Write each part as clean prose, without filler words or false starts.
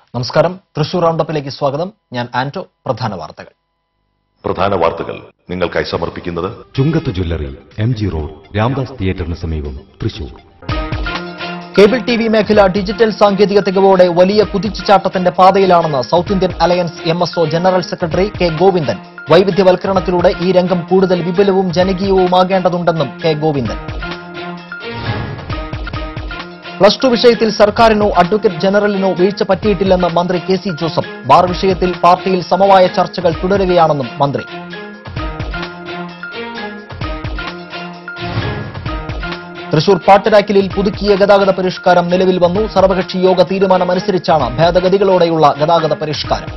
നമസ്കാരം. തൃശൂർ റൗണ്ടപ്പിലേക്ക് സ്വാഗതം. ഞാൻ ആന്റോ. പ്രധാന വാർത്തകൾ നിങ്ങൾക്കായി സമർപ്പിക്കുന്നത് Chungath jewellery, MG road, Ramdas തിയേറ്ററിന് സമീപം, തൃശൂർ. കേബിൾ TV മേഖല ഡിജിറ്റൽ സാങ്കേതിക തികവോടെ വലിയ കുതിച്ചുചാട്ടത്തിന്റെ പാതയിലാണെന്ന് South Indian Alliance MSO general secretary K Govindan. വൈവിധ്യവൽക്കരണത്തിലൂടെ ഈ രംഗം കൂടുതൽ വിപുലവും ജനകീയവുമാകേണ്ടതുണ്ടെന്നും കെ ഗോവിന്ദൻ. +2 വിഷയത്തിൽ സർക്കാരിനോ അഡ്വക്കേറ്റ് ജനറലിനോ വീഴ്ച പറ്റിയിട്ടില്ലെന്ന് മന്ത്രി KC ജോസഫ്. ബാർ വിഷയത്തിൽ പാർട്ടിയിൽ സമവായ ചർച്ചകൾ തുടരുകയാണെന്നും മന്ത്രി. തൃശൂർ പാട്ടരാക്കിലിൽ പുതുക്കിയ ഗതാഗത പരിഷ്കാരം നിലവിൽ വന്നു. സർവകക്ഷി യോഗ തീരുമാനമനുസരിച്ചാണ് ഭേദഗതികളോടെയുള്ള ഗതാഗത പരിഷ്കാരം.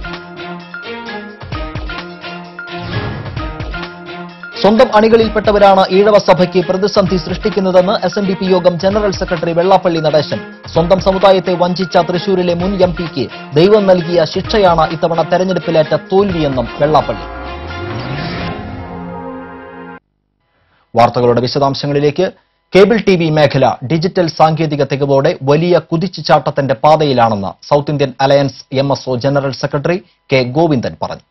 സ്വന്തം അണികളിൽപ്പെട്ടവരാണ് ഈഴവ സഭയ്ക്ക് പ്രതിസന്ധി സൃഷ്ടിക്കുന്നതെന്ന് SNDP Yogam general secretary Vellappally Natesan. സ്വന്തം സമുദായത്തെ വഞ്ചിച്ച തൃശൂരിലെ മുൻ MP-ക്ക് ദൈവം നൽകിയ ശിക്ഷയാണ് ഇത്തവണ തെരഞ്ഞെടുപ്പിലേറ്റ തോൽവിയെന്നും വെള്ളാപ്പള്ളി. വാർത്തകളുടെ വിശദാംശങ്ങളിലേക്ക്. കേബിൾ TV മേഖല ഡിജിറ്റൽ സാങ്കേതിക തികവോടെ വലിയ കുതിച്ചുചാട്ടത്തിന്റെ പാതയിലാണെന്ന് South Indian Alliance MSO general secretary K Govindan പറഞ്ഞു.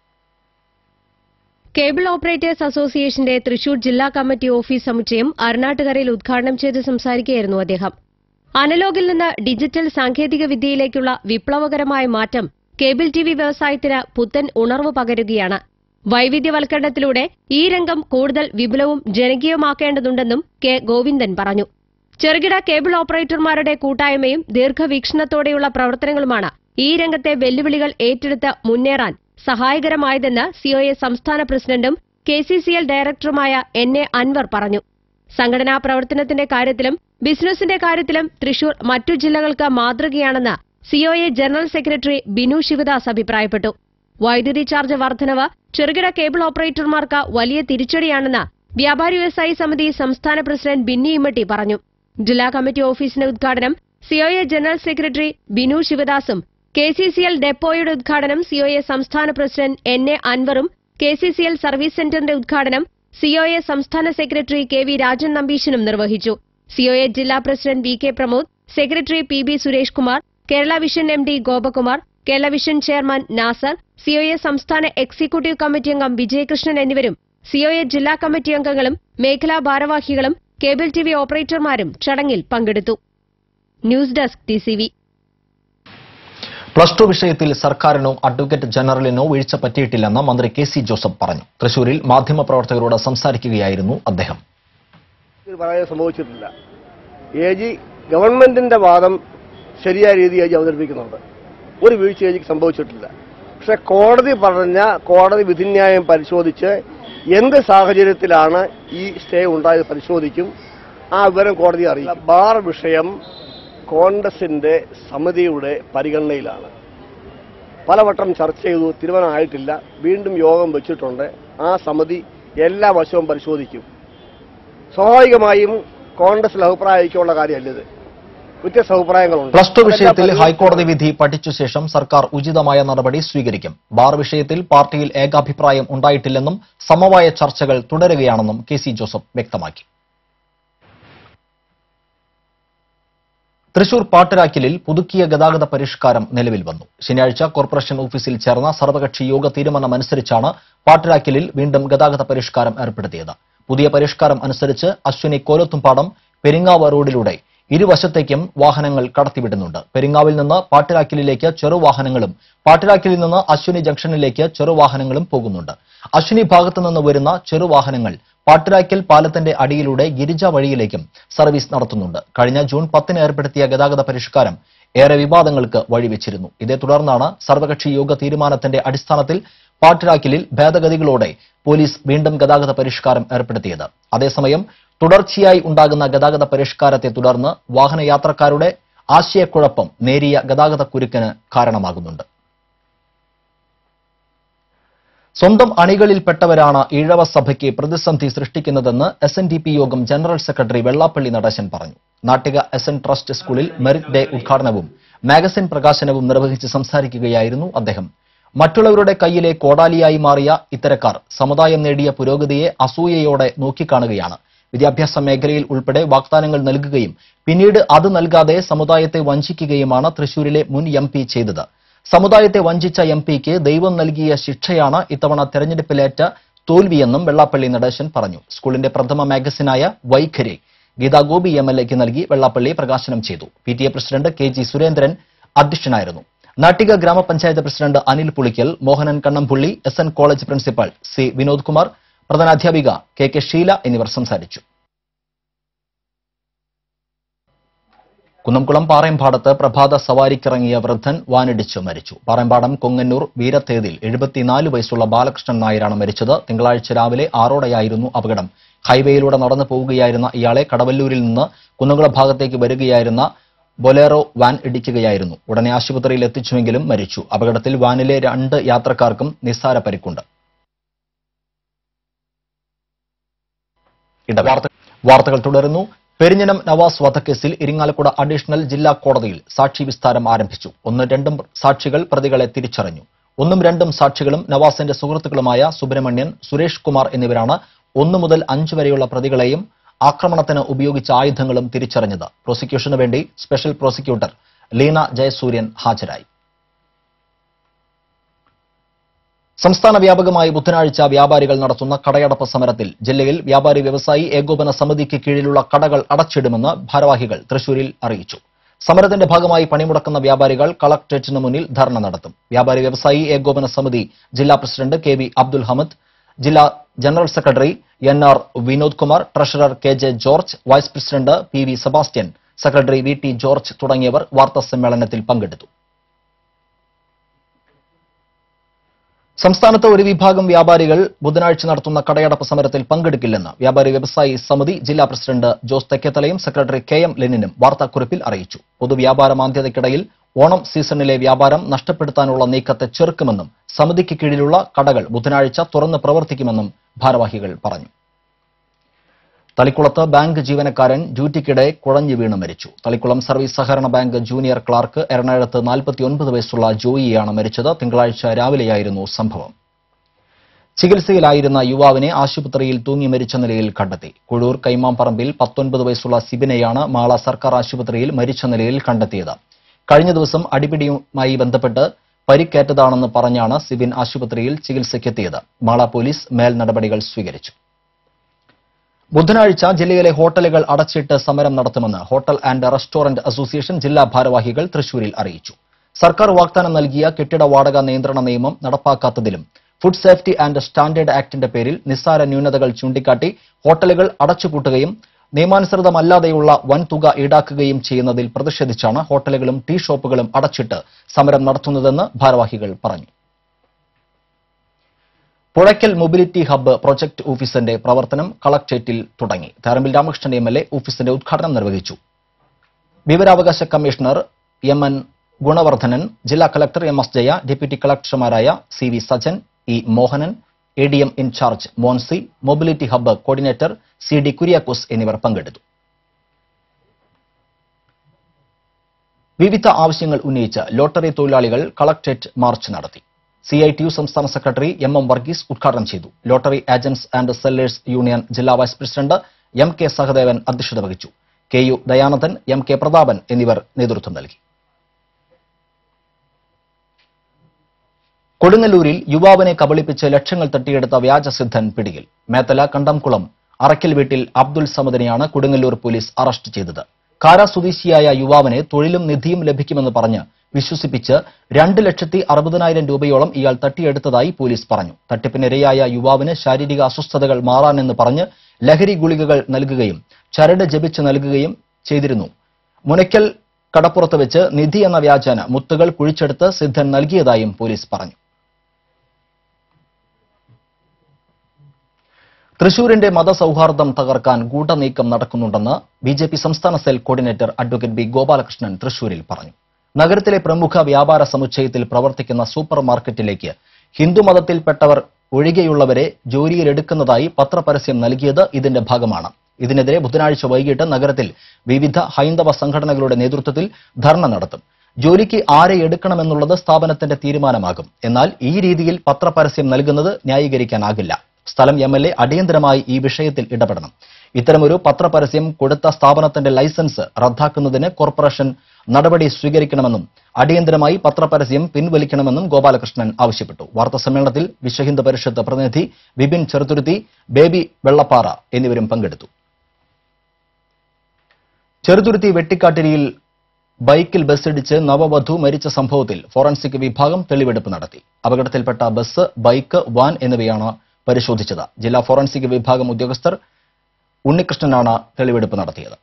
കേബിൾ ഓപ്പറേറ്റേഴ്സ് അസോസിയേഷന്റെ തൃശൂർ ജില്ലാ കമ്മിറ്റി ഓഫീസ് സമുച്ചയം അരുണാട്ടുകരയിൽ ഉദ്ഘാടനം ചെയ്ത് സംസാരിക്കുകയായിരുന്നു അദ്ദേഹം. അനലോഗിൽ നിന്ന് ഡിജിറ്റൽ സാങ്കേതിക വിദ്യയിലേക്കുള്ള വിപ്ലവകരമായ മാറ്റം കേബിൾ TV വ്യവസായത്തിന് പുത്തൻ ഉണർവ് പകരുകയാണ്. വൈവിധ്യവൽക്കരണത്തിലൂടെ ഈ രംഗം കൂടുതൽ വിപുലവും ജനകീയമാക്കേണ്ടതുണ്ടെന്നും കെ ഗോവിന്ദൻ പറഞ്ഞു. ചെറുകിട കേബിൾ ഓപ്പറേറ്റർമാരുടെ കൂട്ടായ്മയും ദീർഘവീക്ഷണത്തോടെയുള്ള പ്രവർത്തനങ്ങളുമാണ് ഈ രംഗത്തെ വെല്ലുവിളികൾ ഏറ്റെടുത്ത് മുന്നേറാൻ സഹായകരമായതെന്ന് COA സംസ്ഥാന പ്രസിഡന്റും KCCL ഡയറക്ടറുമായ NA അൻവർ പറഞ്ഞു. സംഘടനാ പ്രവർത്തനത്തിന്റെ കാര്യത്തിലും ബിസിനസിന്റെ കാര്യത്തിലും തൃശൂർ മറ്റു ജില്ലകൾക്ക് മാതൃകയാണെന്ന് COA general secretary Binu Sivadas അഭിപ്രായപ്പെട്ടു. വൈദ്യുതി ചാർജ് വർധനവ് ചെറുകിട കേബിൾ ഓപ്പറേറ്റർമാർക്ക് വലിയ തിരിച്ചടിയാണെന്ന് വ്യാപാരി വ്യവസായി സമിതി സംസ്ഥാന പ്രസിഡന്റ് ബിന്നി ഇമ്മട്ടി പറഞ്ഞു. ജില്ലാ കമ്മിറ്റി ഓഫീസിന്റെ ഉദ്ഘാടനം COA ജനറൽ സെക്രട്ടറി ബിനു ശിവദാസും KCCL ഡെപ്പോയുടെ ഉദ്ഘാടനം COA സംസ്ഥാന പ്രസിഡന്റ് NA അൻവറും KCCL സർവീസ് സെന്ററിന്റെ ഉദ്ഘാടനം COA സംസ്ഥാന സെക്രട്ടറി KV രാജൻ നമ്പീശനും നിർവഹിച്ചു. COA ജില്ലാ പ്രസിഡന്റ് VK പ്രമോദ്, സെക്രട്ടറി PB Suresh Kumar, Kerala Vision MD Gopakumar, Kerala Vision chairman Nasar, COA സംസ്ഥാന എക്സിക്യൂട്ടീവ് കമ്മിറ്റി അംഗം വിജയകൃഷ്ണൻ എന്നിവരും COA ജില്ലാ കമ്മിറ്റി അംഗങ്ങളും മേഖലാ ഭാരവാഹികളും കേബിൾ TV ഓപ്പറേറ്റർമാരും ചടങ്ങിൽ പങ്കെടുത്തു. News desk TCV. +2 വിഷയത്തിൽ സർക്കാരിനോ അഡ്വക്കേറ്റ് ജനറലിനോ വീഴ്ച പറ്റിയിട്ടില്ലെന്ന് മന്ത്രി KC ജോസഫ് പറഞ്ഞു. തൃശൂരിൽ മാധ്യമപ്രവർത്തകരോട് സംസാരിക്കുകയായിരുന്നു അദ്ദേഹം. സംഭവിച്ചിട്ടില്ല. ഗവൺമെന്റിന്റെ വാദം ശരിയായ രീതിയായി അവതരിപ്പിക്കുന്നുണ്ട്. ഒരു വീഴ്ച AGക്ക് സംഭവിച്ചിട്ടില്ല. പക്ഷെ കോടതി വിധിന്യായം പരിശോധിച്ച് എന്ത് സാഹചര്യത്തിലാണ് ഈ സ്റ്റേ ഉണ്ടായത് പരിശോധിക്കും. ആ വിവരം കോടതിയെ അറിയിക്കും. ബാർ വിഷയം കോൺഗ്രസിന്റെ സമിതിയുടെ പരിഗണനയിലാണ്. പലവട്ടം ചർച്ച ചെയ്തു, തീരുമാനമായിട്ടില്ല. വീണ്ടും യോഗം വെച്ചിട്ടുണ്ട്. ആ സമിതി എല്ലാ വശവും പരിശോധിക്കും. സ്വാഭാവികമായും കോൺഗ്രസിൽ അഭിപ്രായ ഐക്യമുള്ള കാര്യമല്ലത്. വ്യത്യസ്ത അഭിപ്രായങ്ങളുണ്ട്. +2 വിഷയത്തിൽ ഹൈക്കോടതി വിധി പഠിച്ച ശേഷം സർക്കാർ ഉചിതമായ നടപടി സ്വീകരിക്കും. ബാർ വിഷയത്തിൽ പാർട്ടിയിൽ ഏകാഭിപ്രായം ഉണ്ടായിട്ടില്ലെന്നും സമവായ ചർച്ചകൾ തുടരുകയാണെന്നും KC ജോസഫ് വ്യക്തമാക്കി. തൃശൂർ പാട്ടരാക്കിലിൽ പുതുക്കിയ ഗതാഗത പരിഷ്കാരം നിലവിൽ വന്നു. ശനിയാഴ്ച കോർപ്പറേഷൻ ഓഫീസിൽ ചേർന്ന സർവകക്ഷി യോഗ തീരുമാനമനുസരിച്ചാണ് പാട്ടരാക്കിലിൽ വീണ്ടും ഗതാഗത പരിഷ്കാരം ഏർപ്പെടുത്തിയത്. പുതിയ പരിഷ്കാരം അനുസരിച്ച് അശ്വിനി കോലത്തുംപാടം പെരിങ്ങാവ് റോഡിലൂടെ ഇരുവശത്തേക്കും വാഹനങ്ങൾ കടത്തിവിടുന്നുണ്ട്. പെരിങ്ങാവിൽ നിന്ന് പാട്ടരാക്കിലേക്ക് ചെറുവാഹനങ്ങളും പാട്ടരാക്കിൽ നിന്ന് അശ്വിനി ജംഗ്ഷനിലേക്ക് ചെറുവാഹനങ്ങളും പോകുന്നുണ്ട്. അശ്വിനി ഭാഗത്തു നിന്ന് വരുന്ന ചെറുവാഹനങ്ങൾ പാട്ടരാക്കൽ പാലത്തിന്റെ അടിയിലൂടെ ഗിരിജ വഴിയിലേക്കും സർവീസ് നടത്തുന്നുണ്ട്. കഴിഞ്ഞ ജൂൺ 10 ഏർപ്പെടുത്തിയ ഗതാഗത പരിഷ്കാരം ഏറെ വിവാദങ്ങൾക്ക് വഴിവെച്ചിരുന്നു. ഇതേ തുടർന്നാണ് സർവകക്ഷി യോഗ തീരുമാനത്തിന്റെ അടിസ്ഥാനത്തിൽ പാട്ടരാക്കിലിൽ ഭേദഗതികളോടെ പോലീസ് വീണ്ടും ഗതാഗത പരിഷ്കാരം ഏർപ്പെടുത്തിയത്. അതേസമയം തുടർച്ചയായി ഉണ്ടാകുന്ന ഗതാഗത പരിഷ്കാരത്തെ തുടർന്ന് വാഹനയാത്രക്കാരുടെ ആശയക്കുഴപ്പം നേരിയ ഗതാഗത കുരുക്കിന് കാരണമാകുന്നുണ്ട്. സ്വന്തം അണികളിൽപ്പെട്ടവരാണ് ഈഴവ സഭയ്ക്ക് പ്രതിസന്ധി സൃഷ്ടിക്കുന്നതെന്ന് SNDP Yogam general secretary Vellappally Natesan പറഞ്ഞു. നാട്ടിക SN ട്രസ്റ്റ് സ്കൂളിൽ മെറിറ്റ് ഡേ ഉദ്ഘാടനവും മാഗസിൻ പ്രകാശനവും നിർവഹിച്ച് സംസാരിക്കുകയായിരുന്നു അദ്ദേഹം. മറ്റുള്ളവരുടെ കയ്യിലെ കോടാലിയായി മാറിയ ഇത്തരക്കാർ സമുദായം നേടിയ പുരോഗതിയെ അസൂയയോടെ നോക്കിക്കാണുകയാണ്. വിദ്യാഭ്യാസ മേഖലയിൽ ഉൾപ്പെടെ വാഗ്ദാനങ്ങൾ നൽകുകയും പിന്നീട് അത് നൽകാതെ സമുദായത്തെ വഞ്ചിക്കുകയുമാണ് തൃശൂരിലെ മുൻ MP ചെയ്തത്. സമുദായത്തെ വഞ്ചിച്ച എംപിക്ക് ദൈവം നൽകിയ ശിക്ഷയാണ് ഇത്തവണ തെരഞ്ഞെടുപ്പിലേറ്റ തോൽവിയെന്നും വെള്ളാപ്പള്ളി നടേശൻ പറഞ്ഞു. സ്കൂളിന്റെ പ്രഥമ മാഗസിനായ വൈഖരി ഗീതാ ഗോപി എംഎൽഎക്ക് നൽകി വെള്ളാപ്പള്ളി പ്രകാശനം ചെയ്തു. PTA പ്രസിഡന്റ് KG സുരേന്ദ്രൻ അധ്യക്ഷനായിരുന്നു. Nattika grama panchayat president Anil Pulikkal, Mohanan Kannampully, SN college principal C Vinod Kumar, പ്രധാനാധ്യാപിക KK ഷീല എന്നിവർ സംസാരിച്ചു. കുന്നംകുളം പാറേമ്പാടത്ത് പ്രഭാത സവാരിക്കിറങ്ങിയ വൃദ്ധൻ വാനിടിച്ച് മരിച്ചു. പാറേമ്പാടം കൊങ്ങന്നൂർ വീരത്തേതിൽ 74 വയസ്സുള്ള ബാലകൃഷ്ണൻ നായരാണ് മരിച്ചത്. തിങ്കളാഴ്ച രാവിലെ 6ഓടെയായിരുന്നു അപകടം. ഹൈവേയിലൂടെ നടന്നു പോവുകയായിരുന്ന ഇയാളെ കടവല്ലൂരിൽ നിന്ന് കുന്നംകുളം ഭാഗത്തേക്ക് വരികയായിരുന്ന ബൊലേറോ വാൻ ഇടിക്കുകയായിരുന്നു. ഉടനെ ആശുപത്രിയിൽ എത്തിച്ചുവെങ്കിലും മരിച്ചു. അപകടത്തിൽ വാനിലെ 2 യാത്രക്കാർക്കും നിസ്സാര പരിക്കുണ്ട്. വാർത്തകൾ തുടരുന്നു. പെരിഞ്ഞനം നവാസ് വധക്കേസിൽ ഇരിങ്ങാലക്കുട അഡീഷണൽ ജില്ലാ കോടതിയിൽ സാക്ഷി വിസ്താരം ആരംഭിച്ചു. 1-2 സാക്ഷികൾ പ്രതികളെ തിരിച്ചറിഞ്ഞു. 1-2 സാക്ഷികളും നവാസിന്റെ സുഹൃത്തുക്കളുമായ സുബ്രഹ്മണ്യൻ, സുരേഷ് കുമാർ എന്നിവരാണ് 1 മുതൽ 5 വരെയുള്ള പ്രതികളെയും ആക്രമണത്തിന് ഉപയോഗിച്ച ആയുധങ്ങളും തിരിച്ചറിഞ്ഞത്. പ്രോസിക്യൂഷന് വേണ്ടി സ്പെഷ്യൽ പ്രോസിക്യൂട്ടർ ലീന ജയസൂര്യൻ ഹാജരായി. സംസ്ഥാന വ്യാപകമായി ബുധനാഴ്ച വ്യാപാരികൾ നടത്തുന്ന കടയടപ്പ് സമരത്തിൽ ജില്ലയിൽ വ്യാപാരി വ്യവസായി ഏകോപന സമിതിക്ക് കീഴിലുള്ള കടകൾ അടച്ചിടുമെന്ന് ഭാരവാഹികൾ തൃശൂരിൽ അറിയിച്ചു. സമരത്തിന്റെ ഭാഗമായി പണിമുടക്കുന്ന വ്യാപാരികൾ കളക്ടറേറ്റിന് മുന്നിൽ ധർണ നടത്തും. വ്യാപാരി വ്യവസായി ഏകോപന സമിതി ജില്ലാ പ്രസിഡന്റ് KV അബ്ദുൽ ഹമദ്, ജില്ലാ general secretary NR Vinod Kumar, treasurer KJ George, vice president PV Sebastian, secretary VT George തുടങ്ങിയവർ വാർത്താസമ്മേളനത്തിൽ പങ്കെടുത്തു. സംസ്ഥാനത്ത് ഒരു വിഭാഗം വ്യാപാരികൾ ബുധനാഴ്ച നടത്തുന്ന കടയടപ്പ് സമരത്തിൽ പങ്കെടുക്കില്ലെന്ന് വ്യാപാരി വ്യവസായി സമിതി ജില്ലാ പ്രസിഡന്റ് ജോസ് തെക്കേത്തലയും സെക്രട്ടറി KM ലെനിനും വാർത്താക്കുറിപ്പിൽ അറിയിച്ചു. പൊതുവ്യാപാര മാന്ദ്യതയ്ക്കിടയിൽ ഓണം സീസണിലെ വ്യാപാരം നഷ്ടപ്പെടുത്താനുള്ള നീക്കത്തെ ചെറുക്കുമെന്നും സമിതിക്ക് കീഴിലുള്ള കടകൾ ബുധനാഴ്ച തുറന്ന് പ്രവർത്തിക്കുമെന്നും ഭാരവാഹികൾ പറഞ്ഞു. തളിക്കുളത്ത് ബാങ്ക് ജീവനക്കാരൻ ഡ്യൂട്ടിക്കിടെ കുഴഞ്ഞു വീണ് മരിച്ചു. തളിക്കുളം സർവീസ് സഹകരണ ബാങ്ക് ജൂനിയർ ക്ലാർക്ക് എറണാകുളത്ത് 49 വയസ്സുള്ള ജോയിയാണ് മരിച്ചത്. തിങ്കളാഴ്ച രാവിലെയായിരുന്നു സംഭവം. ചികിത്സയിലായിരുന്ന യുവാവിനെ ആശുപത്രിയിൽ തൂങ്ങി മരിച്ച നിലയിൽ കണ്ടെത്തി. കുഴൂർ കൈമാമ്പറമ്പിൽ 19 വയസ്സുള്ള സിബിനെയാണ് മാള സർക്കാർ ആശുപത്രിയിൽ മരിച്ച നിലയിൽ കണ്ടെത്തിയത്. കഴിഞ്ഞ ദിവസം അടിപിടിയുമായി ബന്ധപ്പെട്ട് പരിക്കേറ്റതാണെന്ന് പറഞ്ഞാണ് സിബിൻ ആശുപത്രിയിൽ ചികിത്സയ്ക്കെത്തിയത്. മാള പോലീസ് മേൽ നടപടികൾ സ്വീകരിച്ചു. ബുധനാഴ്ച ജില്ലയിലെ ഹോട്ടലുകൾ അടച്ചിട്ട് സമരം നടത്തുമെന്ന് ഹോട്ടൽ ആൻഡ് റെസ്റ്റോറന്റ് അസോസിയേഷൻ ജില്ലാ ഭാരവാഹികൾ തൃശൂരിൽ അറിയിച്ചു. സർക്കാർ വാഗ്ദാനം നൽകിയ കെട്ടിട വാടക നിയന്ത്രണ നിയമം നടപ്പാക്കാത്തതിലും ഫുഡ് സേഫ്റ്റി ആൻഡ് സ്റ്റാൻഡേർഡ് ആക്ടിന്റെ പേരിൽ നിസ്സാര ന്യൂനതകൾ ചൂണ്ടിക്കാട്ടി ഹോട്ടലുകൾ അടച്ചുപൂട്ടുകയും നിയമാനുസൃതമല്ലാതെയുള്ള വൻതുക ഈടാക്കുകയും ചെയ്യുന്നതിൽ പ്രതിഷേധിച്ചാണ് ഹോട്ടലുകളും ടീ ഷോപ്പുകളും അടച്ചിട്ട് സമരം നടത്തുന്നതെന്ന് ഭാരവാഹികൾ പറഞ്ഞു. പുഴയ്ക്കൽ മൊബിലിറ്റി ഹബ്ബ് പ്രൊജക്ട് ഓഫീസിന്റെ പ്രവർത്തനം കളക്ടറേറ്റിൽ തുടങ്ങി. ധാരമ്പിൽ രാമകൃഷ്ണൻ MLA ഓഫീസിന്റെ ഉദ്ഘാടനം നിർവഹിച്ചു. വിവരാവകാശ കമ്മീഷണർ MN ഗുണവർദ്ധനൻ, ജില്ലാ കളക്ടർ MS ജയ, ഡെപ്യൂട്ടി കളക്ടർമാരായ CV Sajan, E Mohanan, ADM in charge Monsy, mobility hub coordinator CD Kuriakose എന്നിവർ പങ്കെടുത്തു. വിവിധ ആവശ്യങ്ങൾ ഉന്നയിച്ച് ലോട്ടറി തൊഴിലാളികൾ കളക്ടറേറ്റ് മാർച്ച് നടത്തി. CITU സംസ്ഥാന സെക്രട്ടറി MM വർഗീസ് ഉദ്ഘാടനം ചെയ്തു. Lottery agents and sellers union ജില്ലാ വൈസ് പ്രസിഡന്റ് MK സഹദേവൻ അധ്യക്ഷത വഹിച്ചു. KU ദയാനന്ദൻ, MK പ്രതാപൻ എന്നിവർ നേതൃത്വം നൽകി. കൊടുങ്ങല്ലൂരിൽ യുവാവിനെ കബളിപ്പിച്ച് ലക്ഷങ്ങൾ തട്ടിയെടുത്ത വ്യാജസിദ്ധൻ പിടിയിൽ. മേത്തല കണ്ടംകുളം അറക്കൽ വീട്ടിൽ അബ്ദുൽ സമദിനെയാണ് കൊടുങ്ങല്ലൂർ പോലീസ് അറസ്റ്റ് ചെയ്തത്. കാര സ്വദേശിയായ യുവാവിനെ തൊഴിലും നിധിയും ലഭിക്കുമെന്ന് പറഞ്ഞ് വിശ്വസിപ്പിച്ച് 2,60,000 രൂപയോളം ഇയാൾ തട്ടിയെടുത്തതായി പോലീസ് പറഞ്ഞു. തട്ടിപ്പിനിരയായ യുവാവിന് ശാരീരിക അസ്വസ്ഥതകൾ മാറാനെന്ന് പറഞ്ഞ് ലഹരി ഗുളികകൾ നൽകുകയും ചരട് ജപിച്ച് നൽകുകയും ചെയ്തിരുന്നു. മുനയ്ക്കൽ കടപ്പുറത്ത് വെച്ച് നിധി എന്ന വ്യാജേന മുത്തുകൾ കുഴിച്ചെടുത്ത് സിദ്ധൻ നൽകിയതായും പോലീസ് പറഞ്ഞു. തൃശൂരിന്റെ മതസൗഹാർദ്ദം തകർക്കാൻ ഗൂഢനീക്കം നടക്കുന്നുണ്ടെന്ന് BJP സംസ്ഥാന cell coordinator advocate B Gopalakrishnan തൃശൂരിൽ പറഞ്ഞു. നഗരത്തിലെ പ്രമുഖ വ്യാപാര സമുച്ചയത്തിൽ പ്രവർത്തിക്കുന്ന സൂപ്പർ മാർക്കറ്റിലേക്ക് ഹിന്ദുമതത്തിൽപ്പെട്ടവർ ഒഴികെയുള്ളവരെ ജോലിയിലെടുക്കുന്നതായി പത്രപരസ്യം നൽകിയത് ഇതിന്റെ ഭാഗമാണ്. ഇതിനെതിരെ ബുധനാഴ്ച വൈകിട്ട് നഗരത്തിൽ വിവിധ ഹൈന്ദവ സംഘടനകളുടെ നേതൃത്വത്തിൽ ധർണ നടത്തും. ജോലിക്ക് ആരെ എടുക്കണമെന്നുള്ളത് സ്ഥാപനത്തിന്റെ തീരുമാനമാകും. എന്നാൽ ഈ രീതിയിൽ പത്രപരസ്യം നൽകുന്നത് ന്യായീകരിക്കാനാകില്ല. സ്ഥലം MLA അടിയന്തരമായി ഈ വിഷയത്തിൽ ഇടപെടണം. ഇത്തരമൊരു പത്രപരസ്യം കൊടുത്ത സ്ഥാപനത്തിന്റെ ലൈസൻസ് റദ്ദാക്കുന്നതിന് കോർപ്പറേഷൻ നടപടി സ്വീകരിക്കണമെന്നും അടിയന്തരമായി പത്രപരസ്യം പിൻവലിക്കണമെന്നും ഗോപാലകൃഷ്ണൻ ആവശ്യപ്പെട്ടു. വാർത്താസമ്മേളനത്തിൽ വിശ്വഹിന്ദു പരിഷത്ത് പ്രതിനിധി വിപിൻ ചെറുതുരുത്തി, ബേബി വെള്ളപ്പാറ എന്നിവരും പങ്കെടുത്തു. ചെറുതുരുത്തി വെട്ടിക്കാട്ടിരിയിൽ ബൈക്കിൽ ബസ്സിടിച്ച് നവവധു മരിച്ച സംഭവത്തിൽ ഫോറൻസിക് വിഭാഗം തെളിവെടുപ്പ് നടത്തി. അപകടത്തിൽപ്പെട്ട ബസ്, ബൈക്ക്, വാൻ എന്നിവയാണ് പരിശോധിച്ചത്. ജില്ലാ ഫോറൻസിക് വിഭാഗം ഉദ്യോഗസ്ഥർ ഉണ്ണികൃഷ്ണനാണ് തെളിവെടുപ്പ് നടത്തിയത്.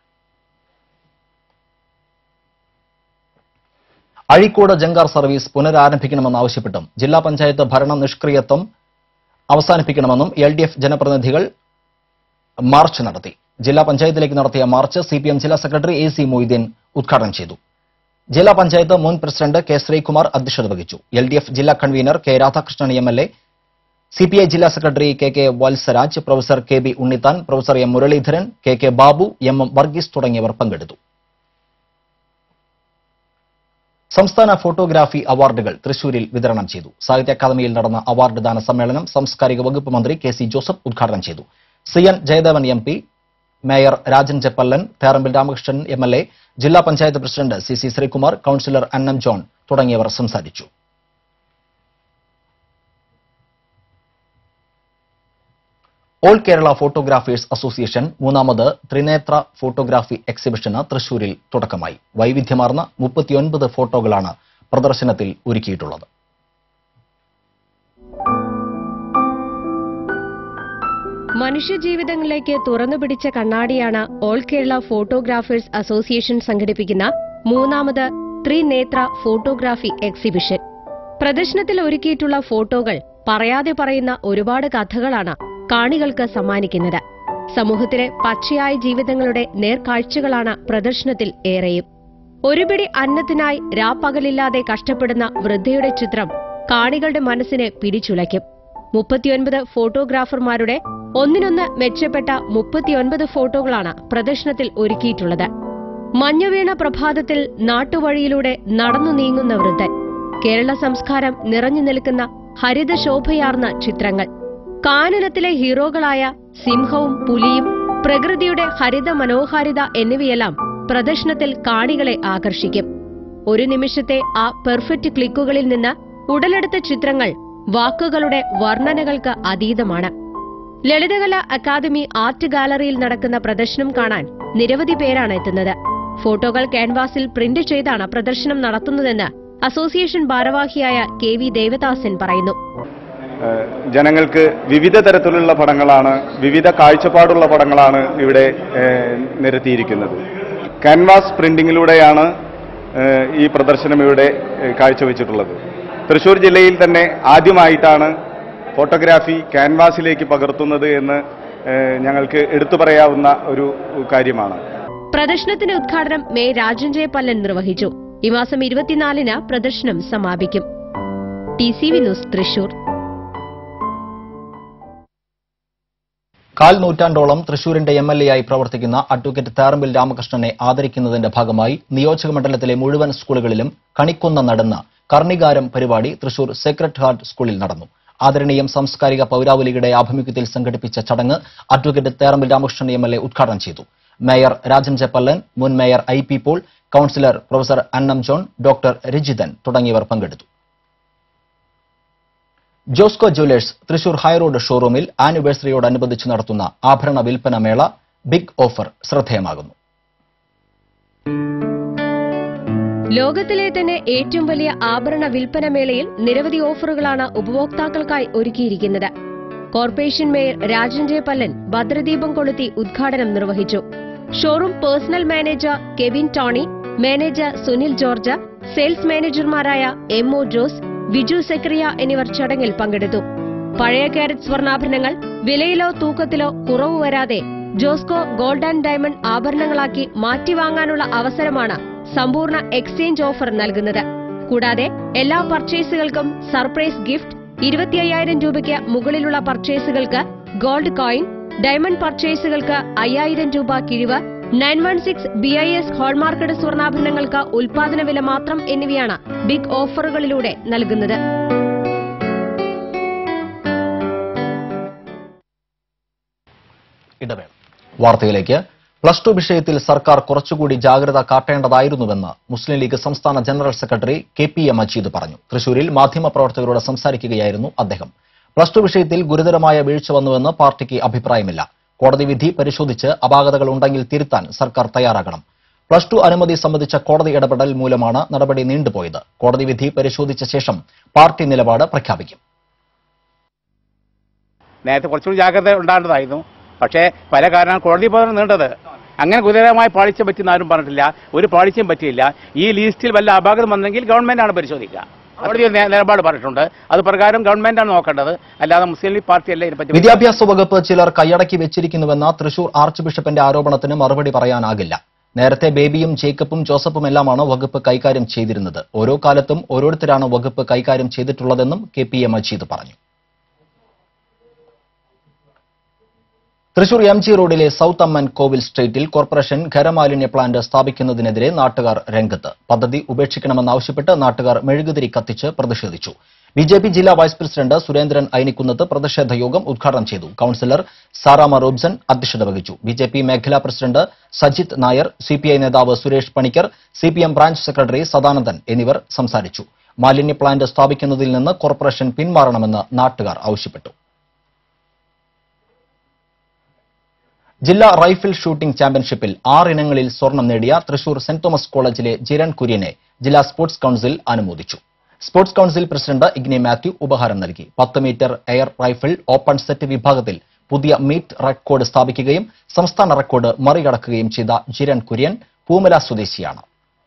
അഴീക്കോട് ജങ്കാർ സർവീസ് പുനരാരംഭിക്കണമെന്നാവശ്യപ്പെട്ടും ജില്ലാ പഞ്ചായത്ത് ഭരണ നിഷ്ക്രിയത്വം അവസാനിപ്പിക്കണമെന്നും LDF ജനപ്രതിനിധികൾ മാർച്ച് നടത്തി. ജില്ലാ പഞ്ചായത്തിലേക്ക് നടത്തിയ മാർച്ച് CPM ജില്ലാ സെക്രട്ടറി AC മൊയ്തീൻ ഉദ്ഘാടനം ചെയ്തു. ജില്ലാ പഞ്ചായത്ത് മുൻ പ്രസിഡന്റ് K ശ്രീകുമാർ അധ്യക്ഷത വഹിച്ചു. LDF ജില്ലാ convener K Radhakrishnan MLA, CPI ജില്ലാ secretary KK Valsaraj, professor KB Unnithan, professor M Muraleedharan, KK Babu, MM Varghese തുടങ്ങിയവർ പങ്കെടുത്തു. സംസ്ഥാന ഫോട്ടോഗ്രാഫി അവാർഡുകൾ തൃശൂരിൽ വിതരണം ചെയ്തു. സാഹിത്യ അക്കാദമിയിൽ നടന്ന അവാർഡ് ദാന സമ്മേളനം സാംസ്കാരിക വകുപ്പ് മന്ത്രി KC ജോസഫ് ഉദ്ഘാടനം ചെയ്തു. CN Jayadevan MP, mayor Rajan Cheppallan, Therambil Ramakrishnan MLA, ജില്ലാ panchayat president CC Sreekumar, councillor Annam John തുടങ്ങിയവർ സംസാരിച്ചു. ഓൾ കേരള ഫോട്ടോഗ്രാഫേഴ്സ് അസോസിയേഷൻ മൂന്നാമത് ത്രിനേത്ര ഫോട്ടോഗ്രാഫി എക്സിബിഷന് തൃശൂരിൽ തുടക്കമായി. വൈവിധ്യമാർന്ന 39 ഫോട്ടോകളാണ് പ്രദർശനത്തിൽ ഒരുക്കിയിട്ടുള്ളത്. മനുഷ്യജീവിതങ്ങളിലേക്ക് തുറന്നുപിടിച്ച കണ്ണാടിയാണ് ഓൾ കേരള ഫോട്ടോഗ്രാഫേഴ്സ് അസോസിയേഷൻ സംഘടിപ്പിക്കുന്ന മൂന്നാമത് ത്രിനേത്ര ഫോട്ടോഗ്രാഫി എക്സിബിഷൻ. പ്രദർശനത്തിൽ ഒരുക്കിയിട്ടുള്ള ഫോട്ടോകൾ പറയാതെ പറയുന്ന ഒരുപാട് കഥകളാണ് കാണികൾക്ക് സമ്മാനിക്കുന്നത്. സമൂഹത്തിലെ പച്ചയായ ജീവിതങ്ങളുടെ നേർക്കാഴ്ചകളാണ് പ്രദർശനത്തിൽ ഏറെയും. ഒരു പിടി അന്നത്തിനായി രാപ്പകലില്ലാതെ കഷ്ടപ്പെടുന്ന വൃദ്ധയുടെ ചിത്രം കാണികളുടെ മനസ്സിനെ പിടിച്ചുലയ്ക്കും. 39 ഫോട്ടോഗ്രാഫർമാരുടെ ഒന്നിനൊന്ന് മെച്ചപ്പെട്ട 39 ഫോട്ടോകളാണ് പ്രദർശനത്തിൽ ഒരുക്കിയിട്ടുള്ളത്. മഞ്ഞുവീണ പ്രഭാതത്തിൽ നാട്ടുവഴിയിലൂടെ നടന്നു നീങ്ങുന്ന വൃദ്ധൻ, കേരള സംസ്കാരം നിറഞ്ഞു നിൽക്കുന്ന ഹരിതശോഭയാർന്ന ചിത്രങ്ങൾ, കാനനത്തിലെ ഹീറോകളായ സിംഹവും പുലിയും, പ്രകൃതിയുടെ ഹരിത മനോഹാരിത എന്നിവയെല്ലാം പ്രദർശനത്തിൽ കാണികളെ ആകർഷിക്കും. ഒരു നിമിഷത്തെ ആ പെർഫെക്റ്റ് ക്ലിക്കുകളിൽ നിന്ന് ഉടലെടുത്ത ചിത്രങ്ങൾ വാക്കുകളുടെ വർണ്ണനകൾക്ക് അതീതമാണ്. ലളിതകലാ അക്കാദമി ആർട്ട് ഗാലറിയിൽ നടക്കുന്ന പ്രദർശനം കാണാൻ നിരവധി പേരാണ് എത്തുന്നത്. ഫോട്ടോകൾ ക്യാൻവാസിൽ പ്രിന്റ് ചെയ്താണ് പ്രദർശനം നടത്തുന്നതെന്ന് അസോസിയേഷൻ ഭാരവാഹിയായ KV ദേവദാസൻ പറയുന്നു. ജനങ്ങൾക്ക് വിവിധ തരത്തിലുള്ള പടങ്ങളാണ്, വിവിധ കാഴ്ചപ്പാടുള്ള പടങ്ങളാണ് ഇവിടെ നിരത്തിയിരിക്കുന്നത്. ക്യാൻവാസ് പ്രിന്റിങ്ങിലൂടെയാണ് ഈ പ്രദർശനം ഇവിടെ കാഴ്ചവെച്ചിട്ടുള്ളത്. തൃശൂർ ജില്ലയിൽ തന്നെ ആദ്യമായിട്ടാണ് ഫോട്ടോഗ്രാഫി ക്യാൻവാസിലേക്ക് പകർത്തുന്നത് എന്ന് ഞങ്ങൾക്ക് എടുത്തു പറയാവുന്ന ഒരു കാര്യമാണ്. പ്രദർശനത്തിന്റെ ഉദ്ഘാടനം മേയർ രാജൻ ജയപ്പല്ലൻ നിർവഹിച്ചു. ഈ മാസം 24-ന് പ്രദർശനം സമാപിക്കും. TCV news Thrissur. കാൽ നൂറ്റാണ്ടോളം തൃശൂരിന്റെ MLA ആയി പ്രവർത്തിക്കുന്ന അഡ്വക്കേറ്റ് തേറമ്പിൽ രാമകൃഷ്ണനെ ആദരിക്കുന്നതിന്റെ ഭാഗമായി നിയോജകമണ്ഡലത്തിലെ മുഴുവൻ സ്കൂളുകളിലും കണിക്കൊന്ന നടന്ന കർണികാരം പരിപാടി തൃശൂർ സേക്രഡ് ഹാർട്ട് സ്കൂളിൽ നടന്നു. ആദരണീയം സാംസ്കാരിക പൌരാവലിയുടെ ആഭിമുഖ്യത്തിൽ സംഘടിപ്പിച്ച ചടങ്ങ് അഡ്വക്കേറ്റ് തേറമ്പിൽ രാമകൃഷ്ണൻ MLA ഉദ്ഘാടനം ചെയ്തു. മേയർ രാജൻ ചെപ്പല്ലൻ, മുൻ mayor IP Paul, councillor professor Annam John, doctor Rajithan തുടങ്ങിയവർ പങ്കെടുത്തു. ജോസ്കോ ജ്വല്ലേഴ്സ് തൃശൂർ ഹൈറോഡ് ഷോറൂമിൽ ആനിവേഴ്സറിയോടനുബന്ധിച്ച് നടത്തുന്ന ആഭരണ വിൽപ്പന മേള ബിഗ് ഓഫർ ശ്രദ്ധേയമാകുന്നു. ലോകത്തിലെ തന്നെ ഏറ്റവും വലിയ ആഭരണ വിൽപ്പന മേളയിൽ നിരവധി ഓഫറുകളാണ് ഉപഭോക്താക്കൾക്കായി ഒരുക്കിയിരിക്കുന്നത്. കോർപ്പറേഷൻ മേയർ രാജൻ ജയപ്പല്ലൻ ഭദ്രദീപം കൊളുത്തി ഉദ്ഘാടനം നിർവഹിച്ചു. Showroom personnel manager Kevin Tony, manager Sunil George, sales മാനേജർമാരായ MO ജോസ്, വിജു സെക്രിയ എന്നിവർ ചടങ്ങിൽ പങ്കെടുത്തു. പഴയ കാരറ്റ് സ്വർണ്ണാഭരണങ്ങൾ വിലയിലോ തൂക്കത്തിലോ കുറവ് വരാതെ ജോസ്കോ ഗോൾഡ് ആൻഡ് ഡയമണ്ട് ആഭരണങ്ങളാക്കി മാറ്റിവാങ്ങാനുള്ള അവസരമാണ് സമ്പൂർണ്ണ എക്സ്ചേഞ്ച് ഓഫർ നൽകുന്നത്. കൂടാതെ എല്ലാ പർച്ചേസുകൾക്കും സർപ്രൈസ് ഗിഫ്റ്റ്, 25,000 രൂപയ്ക്ക് മുകളിലുള്ള പർച്ചേസുകൾക്ക് ഗോൾഡ് കോയിൻ, ഡയമണ്ട് പർച്ചേസുകൾക്ക് 5,000 രൂപ കിഴിവ്, 916 BIS ഹോൾമാർക്കഡ് സ്വർണ്ണാഭരണങ്ങൾക്ക് ഉൽപാദന വില മാത്രം എന്നിവയാണ് ബിഗ് ഓഫറുകളിലൂടെ നൽകുന്നത്. ഇടവേള. വാർത്തയിലേക്ക്. പ്ലസ് ടു വിഷയത്തിൽ സർക്കാർ കുറച്ചുകൂടി ജാഗ്രത കാട്ടേണ്ടതായിരുന്നുവെന്ന് മുസ്ലിം ലീഗ് സംസ്ഥാന ജനറൽ സെക്രട്ടറി KPA മജീദ് പറഞ്ഞു. തൃശൂരിൽ മാധ്യമപ്രവർത്തകരോട് സംസാരിക്കുകയായിരുന്നു അദ്ദേഹം. പ്ലസ് ടു വിഷയത്തിൽ ഗുരുതരമായ വീഴ്ച വന്നുവെന്ന് പാർട്ടിക്ക് അഭിപ്രായമില്ല. കോടതി വിധി പരിശോധിച്ച് അപാകതകൾ ഉണ്ടെങ്കിൽ തിരുത്താൻ സർക്കാർ തയ്യാറാകണം. പ്ലസ് ടു അനുമതി സംബന്ധിച്ച കോടതി ഇടപെടൽ മൂലമാണ് നടപടി നീണ്ടുപോയത്. കോടതി വിധി പരിശോധിച്ച ശേഷം പാർട്ടി നിലപാട് പ്രഖ്യാപിക്കും. നേരത്തെ കുറച്ചുകൂടി ജാഗ്രത ഉണ്ടാകേണ്ടതായിരുന്നു. പക്ഷേ പല കാരണങ്ങൾ കോടതി പോകാൻ നീണ്ടത്. അങ്ങനെ ഗുരുതരമായ പാളിച്ച പറ്റിയെന്ന് ആരും പറഞ്ഞിട്ടില്ല. ഒരു പാളിച്ചയും പറ്റിയില്ല. ഈ ലിസ്റ്റിൽ വല്ല അപാകതം വന്നെങ്കിൽ ഗവൺമെന്റാണ് പരിശോധിക്കുക. കോടതി നിലപാട് പറഞ്ഞിട്ടുണ്ട്. അത് പ്രകാരം ഗവൺമെന്റാണ് നോക്കേണ്ടത്, അല്ലാതെ മുസ്ലിം ലീഗ് പാർട്ടിയല്ല ഇതിനെപ്പറ്റി. വിദ്യാഭ്യാസ വകുപ്പ് ചിലർ കൈയടക്കി വെച്ചിരിക്കുന്നുവെന്ന തൃശൂർ ആർച്ച് ബിഷപ്പിന്റെ ആരോപണത്തിന് മറുപടി പറയാനാകില്ല. നേരത്തെ ബേബിയും ജേക്കബും ജോസഫും എല്ലാമാണ് വകുപ്പ് കൈകാര്യം ചെയ്തിരുന്നത്. ഓരോ കാലത്തും ഓരോരുത്തരാണ് വകുപ്പ് കൈകാര്യം ചെയ്തിട്ടുള്ളതെന്നും KPA മജീദ് പറഞ്ഞു. തൃശൂർ MG റോഡിലെ സൌത്ത് അമ്മൻ കോവിൽ സ്ട്രീറ്റിൽ കോർപ്പറേഷൻ ഖരമാലിന്യ പ്ലാന്റ് സ്ഥാപിക്കുന്നതിനെതിരെ നാട്ടുകാർ രംഗത്ത്. പദ്ധതി ഉപേക്ഷിക്കണമെന്നാവശ്യപ്പെട്ട് നാട്ടുകാർ മെഴുകുതിരി കത്തിച്ച് പ്രതിഷേധിച്ചു. BJP ജില്ലാ വൈസ് പ്രസിഡന്റ് സുരേന്ദ്രൻ ഐനിക്കുന്നത്ത് പ്രതിഷേധ യോഗം ഉദ്ഘാടനം ചെയ്തു. കൌൺസിലർ സാറാമ റോബ്സൺ അധ്യക്ഷത വഹിച്ചു. BJP മേഖലാ പ്രസിഡന്റ് സജിത് നായർ, CPI നേതാവ് Suresh Panicker, CPM branch secretary Sadanandan എന്നിവർ സംസാരിച്ചു. മാലിന്യ പ്ലാന്റ് സ്ഥാപിക്കുന്നതിൽ നിന്ന് കോർപ്പറേഷൻ പിന്മാറണമെന്ന് നാട്ടുകാർ ആവശ്യപ്പെട്ടു. ജില്ലാ റൈഫിൾ ഷൂട്ടിംഗ് ചാമ്പ്യൻഷിപ്പിൽ 6 ഇനങ്ങളിൽ സ്വർണം നേടിയ തൃശൂർ സെന്റ് തോമസ് കോളേജിലെ ജിരൺ കുര്യനെ ജില്ലാ സ്പോർട്സ് കൌൺസിൽ അനുമോദിച്ചു. Sports council president Igni Mathew ഉപഹാരം നൽകി. 10 metre air rifle open sight വിഭാഗത്തിൽ പുതിയ മീറ്റ് റെക്കോർഡ് സ്ഥാപിക്കുകയും സംസ്ഥാന റെക്കോർഡ് മറികടക്കുകയും ചെയ്ത ജിരൺ കുര്യൻ പൂമല സ്വദേശിയാണ്.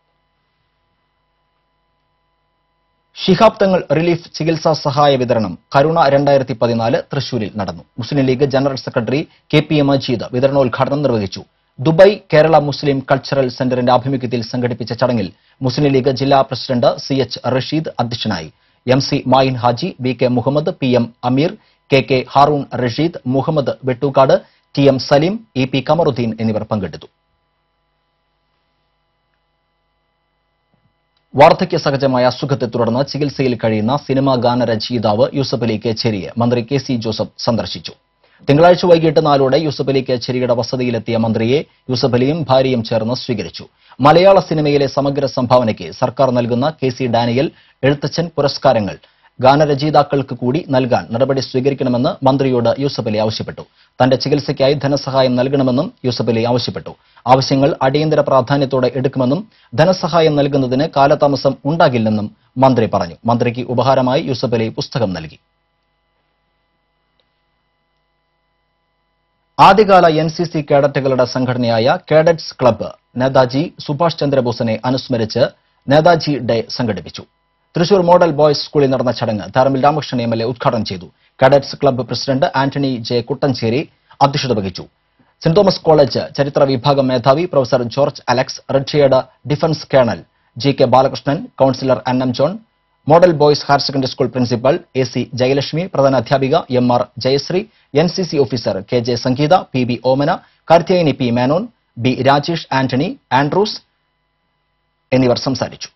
ശിഹാബ് തങ്ങൾ റിലീഫ് ചികിത്സാ സഹായ വിതരണം കരുണ 2014 തൃശൂരിൽ നടന്നു. Muslim League general secretary KPA Majeed വിതരണോദ്ഘാടനം നിർവഹിച്ചു. ദുബായ് കേരള മുസ്ലിം കൾച്ചറൽ സെന്ററിന്റെ ആഭിമുഖ്യത്തിൽ സംഘടിപ്പിച്ച ചടങ്ങിൽ മുസ്ലിം ലീഗ് ജില്ലാ പ്രസിഡന്റ് CH റഷീദ് അധ്യക്ഷനായി. MC Mayin Haji, BK Muhammad, PM അമീർ, KK Haroon Rasheed, Muhammad വെട്ടൂക്കാട്, TM Saleem, EP Kamaruddin എന്നിവർ പങ്കെടുത്തു. വാർദ്ധക്യ സഹജമായ അസുഖത്തെ തുടർന്ന് ചികിത്സയിൽ കഴിയുന്ന സിനിമാ ഗാനരചയിതാവ് യൂസഫ് അലി കേച്ചേരിയെ മന്ത്രി KC ജോസഫ് സന്ദർശിച്ചു. തിങ്കളാഴ്ച വൈകിട്ട് 4 യൂസഫ് അലി കേച്ചേരിയുടെ വസതിയിലെത്തിയ മന്ത്രിയെ യൂസഫ് അലിയും ഭാര്യയും ചേർന്ന് സ്വീകരിച്ചു. മലയാള സിനിമയിലെ സമഗ്ര സംഭാവനയ്ക്ക് സർക്കാർ നൽകുന്ന KC ഡാനിയൽ എഴുത്തച്ഛൻ പുരസ്കാരങ്ങൾ ഗാനരചയിതാക്കൾക്ക് കൂടി നൽകാൻ നടപടി സ്വീകരിക്കണമെന്ന് മന്ത്രിയോട് യൂസഫ് അലി ആവശ്യപ്പെട്ടു. തന്റെ ചികിത്സയ്ക്കായി ധനസഹായം നൽകണമെന്നും യൂസഫ് അലി ആവശ്യപ്പെട്ടു. ആവശ്യങ്ങൾ അടിയന്തര പ്രാധാന്യത്തോടെ എടുക്കുമെന്നും ധനസഹായം നൽകുന്നതിന് കാലതാമസം ഉണ്ടാകില്ലെന്നും മന്ത്രി പറഞ്ഞു. മന്ത്രിക്ക് ഉപഹാരമായി യൂസഫ് അലി പുസ്തകം നൽകി. ആദ്യകാല NCC കേഡറ്റുകളുടെ സംഘടനയായ കേഡറ്റ്സ് ക്ലബ്ബ് നേതാജി സുഭാഷ് ചന്ദ്രബോസിനെ അനുസ്മരിച്ച് നേതാജി ഡേ സംഘടിപ്പിച്ചു. തൃശൂർ മോഡൽ ബോയ്സ് സ്കൂളിൽ നടന്ന ചടങ്ങ് ധാരമിൽ രാമകൃഷ്ണൻ MLA ഉദ്ഘാടനം ചെയ്തു. Cadets club president Antony J Kuttanchery അധ്യക്ഷത വഹിച്ചു. സെന്റ് തോമസ് കോളേജ് ചരിത്ര വിഭാഗം മേധാവി professor George Alex, retired defence colonel GK Balakrishnan, councillor NM John, model boys higher secondary school principal AC Jayalakshmi, പ്രധാന അധ്യാപിക MR Jayasree, NCC officer KJ Sangeetha, PB Omana, Karthiyayani P Menon, B Rajesh, Antony, Andrews എന്നിവർ സംസാരിച്ചു.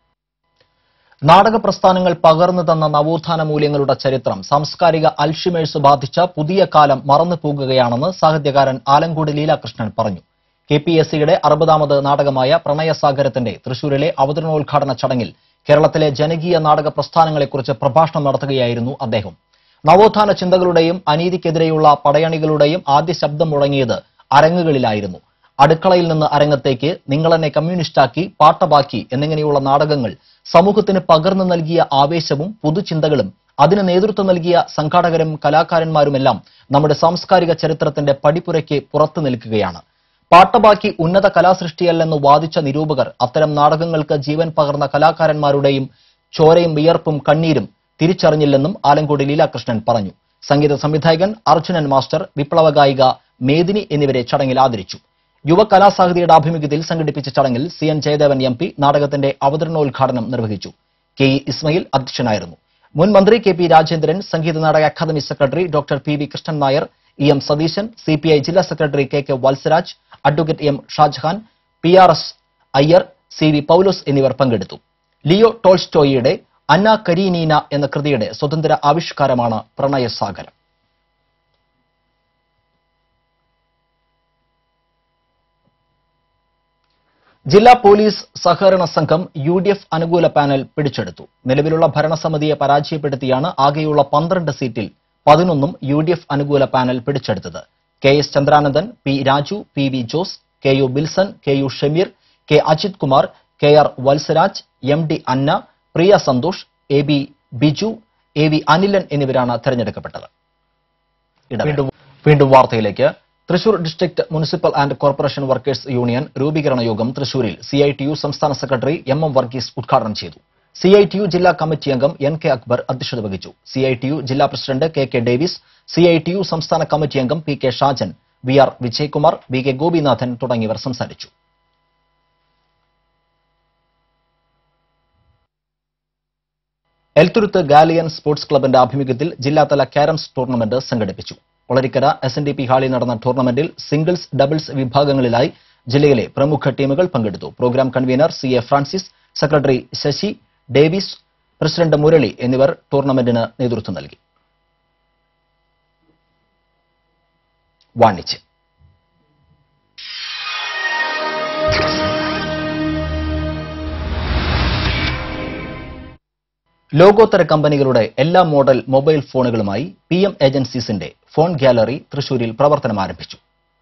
നാടക പ്രസ്ഥാനങ്ങൾ പകർന്നു തന്ന നവോത്ഥാന മൂല്യങ്ങളുടെ ചരിത്രം സാംസ്കാരിക അൽഷിമേഴ്സ് ബാധിച്ച പുതിയ കാലം മറന്നു പോകുകയാണെന്ന് സാഹിത്യകാരൻ ആലങ്കോട് ലീലാകൃഷ്ണൻ പറഞ്ഞു. KPSCയുടെ 60ാമത് നാടകമായ പ്രണയസാഗരത്തിന്റെ തൃശൂരിലെ അവതരണോദ്ഘാടന ചടങ്ങിൽ കേരളത്തിലെ ജനകീയ നാടക പ്രസ്ഥാനങ്ങളെക്കുറിച്ച് പ്രഭാഷണം നടത്തുകയായിരുന്നു അദ്ദേഹം. നവോത്ഥാന ചിന്തകളുടെയും അനീതിക്കെതിരെയുള്ള പടയണികളുടെയും ആദ്യ ശബ്ദം മുഴങ്ങിയത് അരങ്ങുകളിലായിരുന്നു. അടുക്കളയിൽ നിന്ന് അരങ്ങത്തേക്ക്, നിങ്ങളെന്നെ കമ്മ്യൂണിസ്റ്റാക്കി, പാട്ടബാക്കി എന്നിങ്ങനെയുള്ള നാടകങ്ങൾ സമൂഹത്തിന് പകർന്നു നൽകിയ ആവേശവും പുതുചിന്തകളും അതിന് നേതൃത്വം നൽകിയ സംഘാടകരും കലാകാരന്മാരുമെല്ലാം നമ്മുടെ സാംസ്കാരിക ചരിത്രത്തിന്റെ പടിപ്പുരയ്ക്ക് പുറത്തു നിൽക്കുകയാണ്. പാട്ടബാക്കി ഉന്നത കലാസൃഷ്ടിയല്ലെന്ന് വാദിച്ച നിരൂപകർ അത്തരം നാടകങ്ങൾക്ക് ജീവൻ പകർന്ന കലാകാരന്മാരുടെയും ചോരയും വിയർപ്പും കണ്ണീരും തിരിച്ചറിഞ്ഞില്ലെന്നും ആലങ്കോട് ലീലാകൃഷ്ണൻ പറഞ്ഞു. സംഗീത സംവിധായകൻ അർജുനൻ മാസ്റ്റർ, വിപ്ലവ ഗായിക മേദിനി എന്നിവരെ ചടങ്ങിൽ ആദരിച്ചു. യുവ കലാസാഹിതിയുടെ ആഭിമുഖ്യത്തിൽ സംഘടിപ്പിച്ച ചടങ്ങിൽ CN ജയദേവൻ MP നാടകത്തിന്റെ അവതരണോദ്ഘാടനം നിർവഹിച്ചു. KE ഇസ്മയിൽ അധ്യക്ഷനായിരുന്നു. മുൻ മന്ത്രി KP Rajendran, Sangeetha Nataka academy secretary doctor PV Krishnan Nair, EM Satheesan, CPI ജില്ലാ secretary KK Valsaraj, advocate M Shajahan, PRS Iyer, CV Paulose എന്നിവർ പങ്കെടുത്തു. ലിയോ ടോൾസ്റ്റോയിയുടെ അന്ന കരീനീന എന്ന കൃതിയുടെ സ്വതന്ത്ര ആവിഷ്കാരമാണ് പ്രണയസാഗരം. ജില്ലാ പോലീസ് സഹകരണ സംഘം UDF അനുകൂല പാനൽ പിടിച്ചെടുത്തു. നിലവിലുള്ള ഭരണസമിതിയെ പരാജയപ്പെടുത്തിയാണ് ആകെയുള്ള 12 സീറ്റിൽ 11 UDF അനുകൂല പാനൽ പിടിച്ചെടുത്തത്. KS Chandranandan, P Raju, PV Jose, KU Bilson, KU Shameer, K Ajith Kumar, KR Valsaraj, MD അന്ന, പ്രിയ സന്തോഷ്, AB ബിജു, AV അനിലൻ എന്നിവരാണ് തെരഞ്ഞെടുക്കപ്പെട്ടത്. വീണ്ടും വാർത്തയിലേക്ക്. Thrissur district municipal and corporation workers union രൂപീകരണ യോഗം തൃശൂരിൽ CITU സംസ്ഥാന സെക്രട്ടറി MM വർഗീസ് ഉദ്ഘാടനം ചെയ്തു. CITU ജില്ലാ കമ്മിറ്റി അംഗം NK അക്ബർ അധ്യക്ഷത വഹിച്ചു. CITU ജില്ലാ പ്രസിഡന്റ് KK ഡേവിസ്, CITU സംസ്ഥാന കമ്മിറ്റി അംഗം PK Shajan, VR Vijayakumar, BK Gopinathan തുടങ്ങിയവർ സംസാരിച്ചു. എൽത്തുരുത്ത് ഗാലിയൻ സ്പോർട്സ് ക്ലബിന്റെ ആഭിമുഖ്യത്തിൽ ജില്ലാതല ക്യാരംസ് ടൂർണമെന്റ് സംഘടിപ്പിച്ചു. ഒളരിക്കര SNDP ഹാളിൽ നടന്ന ടൂർണമെന്റിൽ സിംഗിൾസ്, ഡബിൾസ് വിഭാഗങ്ങളിലായി ജില്ലയിലെ പ്രമുഖ ടീമുകൾ പങ്കെടുത്തു. Programme convener CA Francis, secretary Sasi, Davis, president Murali എന്നിവർ ടൂർണമെന്റിന് നേതൃത്വം നൽകി. വാണിജ്യം. ലോകോത്തര കമ്പനികളുടെ എല്ലാ മോഡൽ മൊബൈൽ ഫോണുകളുമായി PM ഏജൻസീസിന്റെ ഫോൺ ഗാലറി തൃശൂരിൽ പ്രവർത്തനം ആരംഭിച്ചു.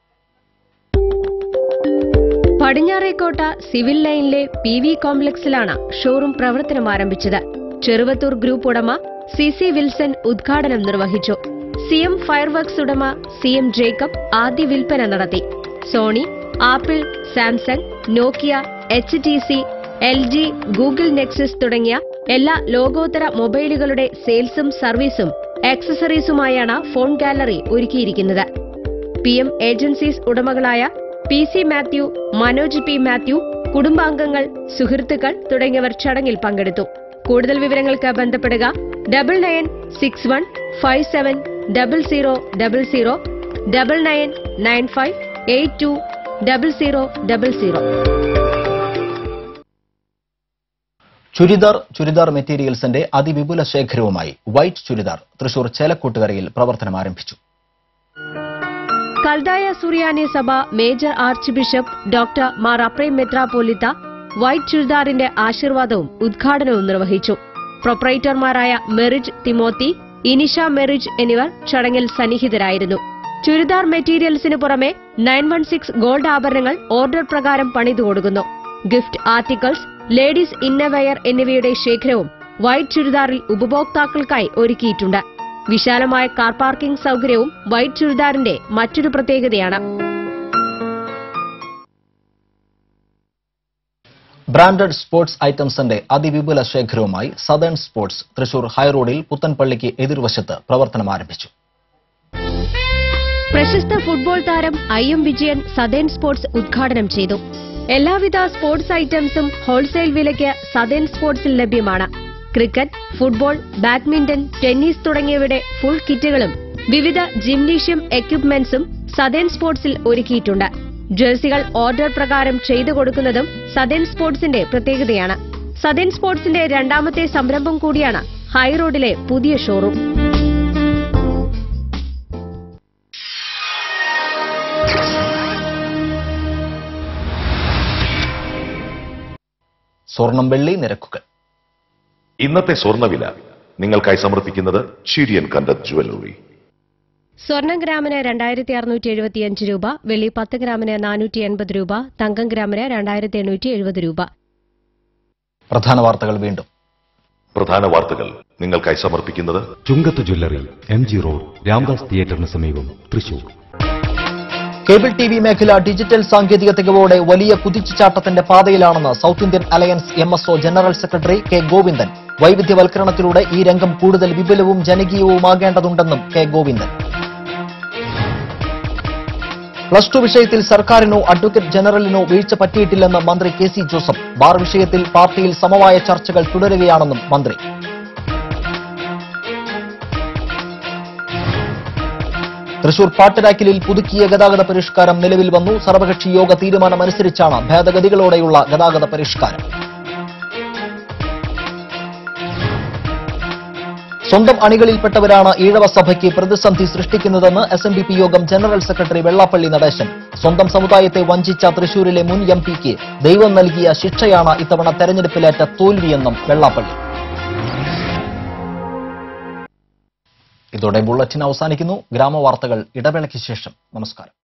പടിഞ്ഞാറേക്കോട്ട സിവിൽ ലൈനിലെ PV കോംപ്ലക്സിലാണ് ഷോറൂം പ്രവർത്തനം ആരംഭിച്ചത്. ചെറുവത്തൂർ ഗ്രൂപ്പ് ഉടമ CC വിൽസൺ ഉദ്ഘാടനം നിർവഹിച്ചു. CM ഫയർവർക്സ് ഉടമ CM ജേക്കബ് ആദ്യ വിൽപ്പന നടത്തി. Sony, Apple, Samsung, Nokia, HTC, LG, Google Nexus തുടങ്ങിയ എല്ലാ ലോകോത്തര മൊബൈലുകളുടെ സെയിൽസും സർവീസും ആക്സസറീസുമായാണ് ഫോൺ ഗാലറി ഒരുക്കിയിരിക്കുന്നത്. PM ഏജൻസീസ് ഉടമകളായ PC മാത്യു, മനോജ് P മാത്യു, കുടുംബാംഗങ്ങൾ, സുഹൃത്തുക്കൾ തുടങ്ങിയവർ ചടങ്ങിൽ പങ്കെടുത്തു. കൂടുതൽ വിവരങ്ങൾക്ക് ബന്ധപ്പെടുക 9961570000 9995820000. ചുരിദാർ മെറ്റീരിയൽസിന്റെ അതിവിപുല ശേഖരവുമായി വൈറ്റ് ചുരിദാർ തൃശൂർ ചേലക്കൂട്ടുകരയിൽ പ്രവർത്തനം ആരംഭിച്ചു. കൽദായ സുറിയാനി സഭ major archbishop doctor Mar Aprem മെത്രാപ്പോലിത്ത വൈറ്റ് ചുരിദാറിന്റെ ആശീർവാദവും ഉദ്ഘാടനവും നിർവഹിച്ചു. പ്രൊപ്പറേറ്റർമാരായ മെറിജ് തിമോത്തി, ഇനിഷ മെറിജ് എന്നിവർ ചടങ്ങിൽ സന്നിഹിതരായിരുന്നു. ചുരിദാർ മെറ്റീരിയൽസിന് പുറമെ 916 ഗോൾഡ് ആഭരണങ്ങൾ ഓർഡർ പ്രകാരം പണിതു കൊടുക്കുന്നു. ഗിഫ്റ്റ് ആർട്ടിക്കിൾസ്, ലേഡീസ് ഇന്നർവെയർ എന്നിവയുടെ ശേഖരവും വൈറ്റ് ചുരിദാറിൽ ഉപഭോക്താക്കൾക്കായി ഒരുക്കിയിട്ടുണ്ട്. വിശാലമായ കാർ പാർക്കിംഗ് സൌകര്യവും വൈറ്റ് ചുരിദാറിന്റെ മറ്റൊരു പ്രത്യേകതയാണ്. ബ്രാൻഡഡ് സ്പോർട്സ് ഐറ്റംസിന്റെ അതിവിപുല ശേഖരവുമായി സദേൺ സ്പോർട്സ് തൃശൂർ ഹൈറോഡിൽ പുത്തൻപള്ളിക്ക് എതിർവശത്ത് പ്രവർത്തനം ആരംഭിച്ചു. പ്രശസ്ത ഫുട്ബോൾ താരം IM വിജയൻ സദേൺ സ്പോർട്സ് ഉദ്ഘാടനം ചെയ്തു. എല്ലാവിധ സ്പോർട്സ് ഐറ്റംസും ഹോൾസെയിൽ വിലയ്ക്ക് സദേൺ സ്പോർട്സിൽ ലഭ്യമാണ്. ക്രിക്കറ്റ്, ഫുട്ബോൾ, ബാഡ്മിന്റൺ, ടെന്നീസ് തുടങ്ങിയവയുടെ ഫുൾ കിറ്റുകളും വിവിധ ജിംനേഷ്യം എക്യുപ്മെന്റ്സും സദേൺ സ്പോർട്സിൽ ഒരുക്കിയിട്ടുണ്ട്. ജേഴ്സികൾ ഓർഡർ പ്രകാരം ചെയ്തു കൊടുക്കുന്നതും സദേൺ സ്പോർട്സിന്റെ പ്രത്യേകതയാണ്. സദേൺ സ്പോർട്സിന്റെ രണ്ടാമത്തെ സംരംഭം കൂടിയാണ് ഹൈറോഡിലെ പുതിയ ഷോറൂം. സ്വർണം വെള്ളി നിരക്കുകൾ. ഇന്നത്തെ സ്വർണ്ണവില നിങ്ങൾക്കായി സമർപ്പിക്കുന്നത് ഷീരിയൻ കണ്ടത് ജ്വല്ലറി. സ്വർണം ഗ്രാമിന് 2675 രൂപ, വെള്ളി 10 ഗ്രാമിന് 480 രൂപ, തങ്കം ഗ്രാമിന് 2870 രൂപ. പ്രധാന വാർത്തകൾ വീണ്ടും. പ്രധാന വാർത്തകൾ നിങ്ങൾക്കായി സമർപ്പിക്കുന്നത് Chungath jewellery, MG road, Ramdas തിയേറ്ററിന് സമീപം, തൃശൂർ. കേബിൾ TV മേഖല ഡിജിറ്റൽ സാങ്കേതിക തികവോടെ വലിയ കുതിച്ചുചാട്ടത്തിന്റെ പാതയിലാണെന്ന് South Indian Alliance MSO general secretary K Govindan. വൈവിധ്യവൽക്കരണത്തിലൂടെ ഈ രംഗം കൂടുതൽ വിപുലവും ജനകീയവുമാകേണ്ടതുണ്ടെന്നും K ഗോവിന്ദൻ. +2 വിഷയത്തിൽ സർക്കാരിനോ അഡ്വക്കേറ്റ് ജനറലിനോ വീഴ്ച പറ്റിയിട്ടില്ലെന്ന് മന്ത്രി KC ജോസഫ്. ബാർ വിഷയത്തിൽ പാർട്ടിയിൽ സമവായ ചർച്ചകൾ തുടരുകയാണെന്നും മന്ത്രി. തൃശൂർ പാട്ടരാക്കിലിൽ പുതുക്കിയ ഗതാഗത പരിഷ്കാരം നിലവിൽ വന്നു. സർവകക്ഷി യോഗ തീരുമാനമനുസരിച്ചാണ് ഭേദഗതികളോടെയുള്ള ഗതാഗത പരിഷ്കാരം. സ്വന്തം അണികളിൽപ്പെട്ടവരാണ് ഈഴവ സഭയ്ക്ക് പ്രതിസന്ധി സൃഷ്ടിക്കുന്നതെന്ന് SNDP Yogam general secretary Vellappally Natesan. സ്വന്തം സമുദായത്തെ വഞ്ചിച്ച തൃശൂരിലെ മുൻ MP-ക്ക് ദൈവം നൽകിയ ശിക്ഷയാണ് ഇത്തവണ തെരഞ്ഞെടുപ്പിലേറ്റ തോൽവിയെന്നും വെള്ളാപ്പള്ളി. ഇതോടെ ബുള്ളറ്റിൻ അവസാനിക്കുന്നു. ഗ്രാമവാർത്തകൾ ഇടവേളയ്ക്ക് ശേഷം. നമസ്കാരം.